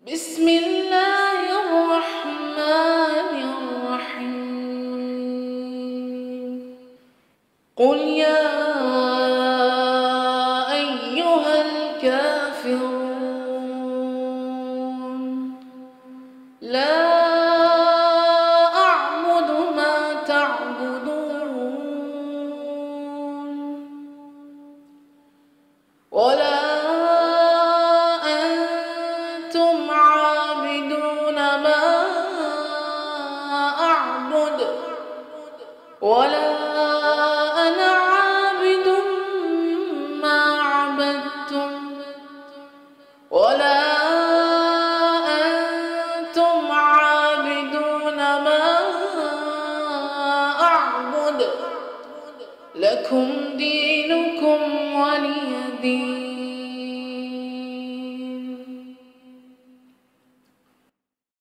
بسم الله الرحمن الرحيم. قل يا أيها الكافرون لا أعبد ما تعبدون ولا أنتم عابدون ما أعبد ولا أنا عابد ما عبدتم ولا أنتم عابدون ما أعبد لكم دينكم ولي دين.